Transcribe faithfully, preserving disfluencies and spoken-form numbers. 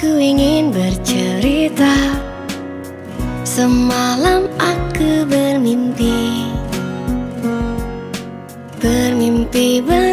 Aku ingin bercerita. Semalam aku bermimpi, bermimpi ber